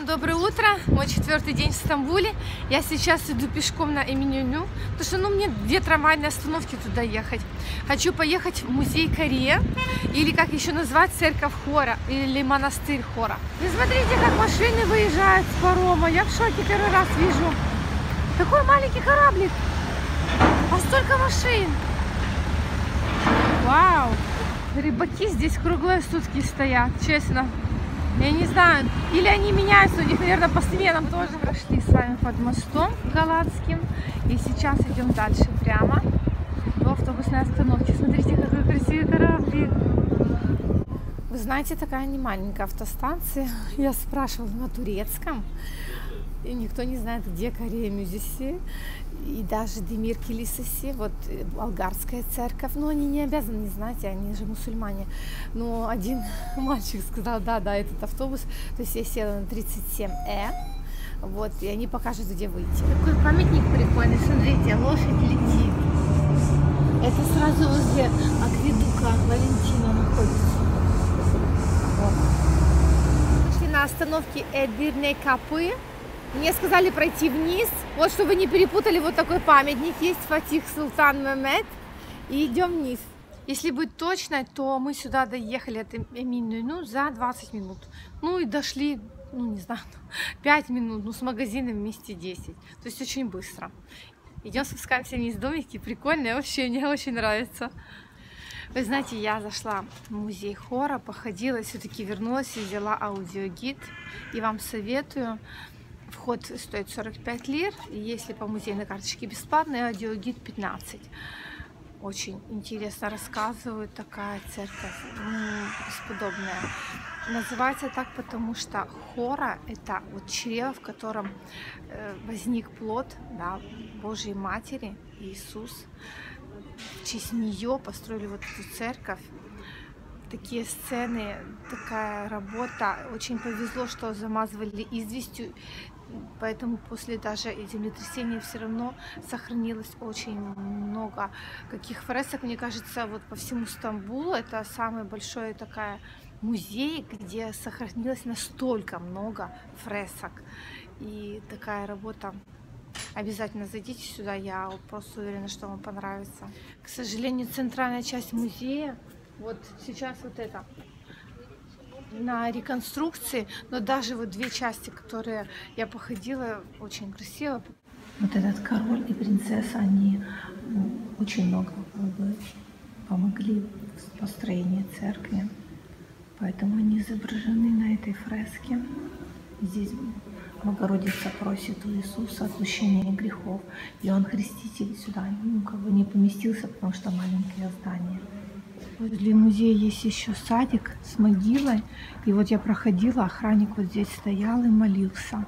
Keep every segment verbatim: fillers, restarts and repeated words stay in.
доброе утро. Мой четвертый день в Стамбуле. Я сейчас иду пешком на Эминönü, потому что ну, мне две трамвайные остановки туда ехать. Хочу поехать в музей Корея, или как еще назвать, церковь Хора, или монастырь Хора. И смотрите, как машины выезжают с парома. Я в шоке, первый раз вижу. Такой маленький кораблик, а столько машин. Вау! Рыбаки здесь круглые сутки стоят, честно. Я не знаю, или они меняются, у них, наверное, по сменам тоже. Прошли с вами под мостом голландским. И сейчас идем дальше прямо до автобусной остановки. Смотрите, какой красивый кораблик. Вы знаете, такая не маленькая автостанция. Я спрашивала на турецком. И никто не знает, где Корея Müzesi. И даже Демир Килисesi, вот болгарская церковь. Но они не обязаны не знать, они же мусульмане. Но один мальчик сказал, да, да, этот автобус. То есть я села на тридцать семь Э. Вот, и они покажут, где выйти. Такой памятник прикольный, смотрите, лошадь летит. Это сразу возле акведука Валентина находится. Вот. Пошли на остановке Эдирне Капы. Мне сказали пройти вниз, вот чтобы не перепутали, вот такой памятник есть, Фатих Султан Мехмед, и идем вниз. Если быть точной, то мы сюда доехали от Эминönü за двадцать минут, ну и дошли, ну не знаю, пять минут, ну с магазином вместе десять, то есть очень быстро. Идем спускаемся вниз, домики прикольные, вообще мне очень нравится. Вы знаете, я зашла в музей Хора, походила, все-таки вернулась и взяла аудиогид, и вам советую. Вход стоит сорок пять лир, и если по музейной карточке бесплатный, аудиогид пятнадцать. Очень интересно рассказывают, такая церковь, ну, бесподобная. Называется так, потому что Хора – это вот чрево, в котором возник плод, да, Божьей Матери, Иисус. В честь нее построили вот эту церковь. Такие сцены, такая работа. Очень повезло, что замазывали известью, поэтому после даже землетрясения все равно сохранилось очень много каких фресок. Мне кажется, вот по всему Стамбулу это самый большой такая музей, где сохранилось настолько много фресок. И такая работа. Обязательно зайдите сюда, я просто уверена, что вам понравится. К сожалению, центральная часть музея, вот сейчас вот это на реконструкции, но даже вот две части, которые я походила, очень красиво. Вот этот король и принцесса, они ну, очень много помогли в построении церкви, поэтому они изображены на этой фреске. Здесь Богородица просит у Иисуса отпущения грехов, и он креститель сюда ну, как бы не поместился, потому что маленькое здание. Возле музея есть еще садик с могилой. И вот я проходила, охранник вот здесь стоял и молился.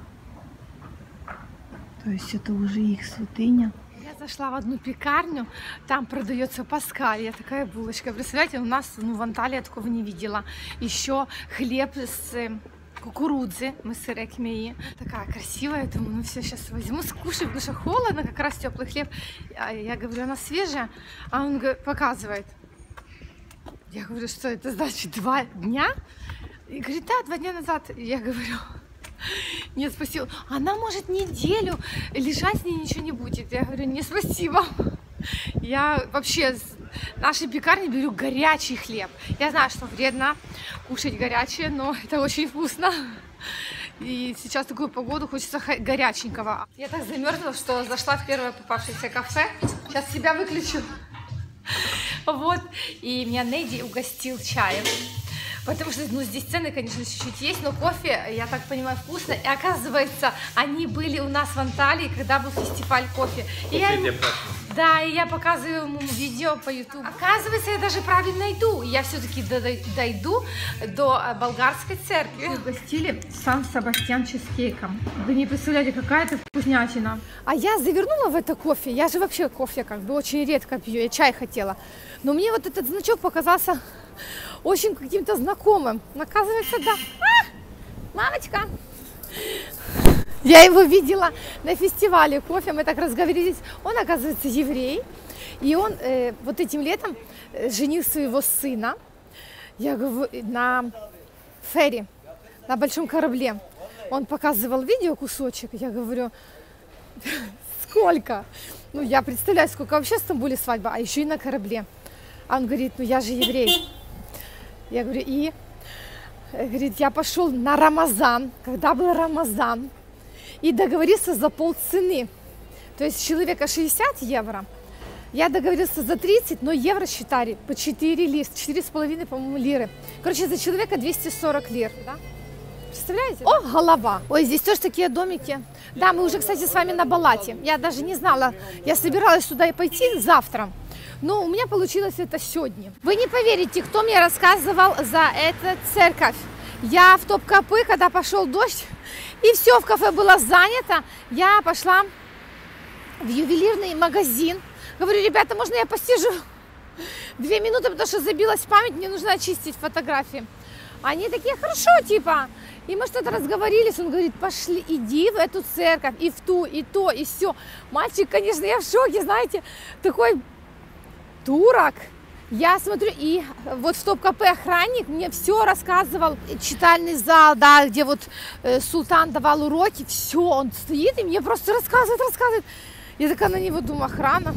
То есть это уже их святыня. Я зашла в одну пекарню, там продается паскаль. Такая булочка. Представляете, у нас ну, в Анталии я такого не видела. Еще хлеб с кукурузы, мы с экмеи. Такая красивая, я думаю, ну все, сейчас возьму, скушаю, потому что холодно, как раз теплый хлеб. Я говорю, она свежая, а он показывает. Я говорю, что это значит два дня? И говорит, да, два дня назад. Я говорю, нет, спасибо. Она может неделю лежать, с ней ничего не будет. Я говорю, не, спасибо. Я вообще с нашей пекарни беру горячий хлеб. Я знаю, что вредно кушать горячее, но это очень вкусно. И сейчас такую погоду хочется горяченького. Я так замерзла, что зашла в первое попавшееся кафе. Сейчас себя выключу. Вот, и меня Неди угостил чаем, потому что, ну, здесь цены, конечно, чуть-чуть есть, но кофе, я так понимаю, вкусно, и оказывается, они были у нас в Анталии, когда был фестиваль кофе. И я ему... Да, и я показываю ему видео по ютубу. Оказывается, я даже правильно иду, я все-таки дойду до болгарской церкви. Угостили Сан-Себастьян чизкейком. Вы не представляете, какая это вкуснятина. А я завернула в это кофе, я же вообще кофе как бы очень редко пью, я чай хотела. Но мне вот этот значок показался очень каким-то знакомым. Оказывается, да. А, мамочка! Я его видела на фестивале кофе, мы так разговорились. Он, оказывается, еврей. И он э, вот этим летом женил своего сына. Я говорю, на ферри, на большом корабле. Он показывал видео кусочек, я говорю, сколько? Ну, я представляю, сколько вообще в Стамбуле свадьба, а еще и на корабле. А он говорит, ну я же еврей. Я говорю, и? Говорит, я пошел на Рамазан, когда был Рамазан, и договорился за полцены. То есть человека шестьдесят евро. Я договорился за тридцать, но евро считали по четыре лир, четыре с половиной, по-моему, лиры. Короче, за человека двести сорок лир, да? Представляете? О, голова! Ой, здесь тоже такие домики. Да, мы уже, кстати, с вами на Балате. Я даже не знала, я собиралась сюда и пойти завтра, но у меня получилось это сегодня. Вы не поверите, кто мне рассказывал за эту церковь. Я в Топкапы, когда пошел дождь, и все в кафе было занято, я пошла в ювелирный магазин. Говорю, ребята, можно я посижу две минуты, потому что забилась память, мне нужно очистить фотографии. Они такие, хорошо, типа. И мы что-то разговорились, он говорит, пошли, иди в эту церковь, и в ту, и то, и все. Мальчик, конечно, я в шоке, знаете, такой турок. Я смотрю, и вот в Топкапы охранник мне все рассказывал, читальный зал, да, где вот э, султан давал уроки, все, он стоит и мне просто рассказывает, рассказывает. Я такая на него думаю, охрана.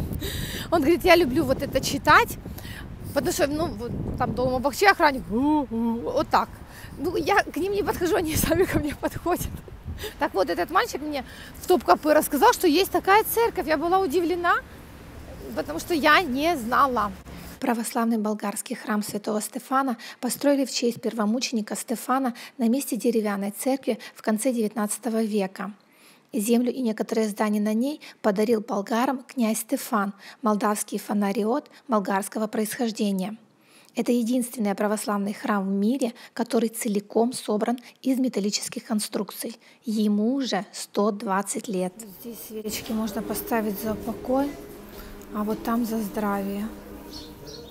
Он говорит, я люблю вот это читать, потому что, ну, вот, там дома вообще охранник, вот так. Ну, я к ним не подхожу, они сами ко мне подходят. Так вот, этот мальчик мне в Топкапы рассказал, что есть такая церковь. Я была удивлена, потому что я не знала. Православный болгарский храм святого Стефана построили в честь первомученика Стефана на месте деревянной церкви в конце девятнадцатого века. Землю и некоторые здания на ней подарил болгарам князь Стефан, молдавский фонариот болгарского происхождения. Это единственный православный храм в мире, который целиком собран из металлических конструкций. Ему уже сто двадцать лет. Здесь свечки можно поставить за покой, а вот там за здравие.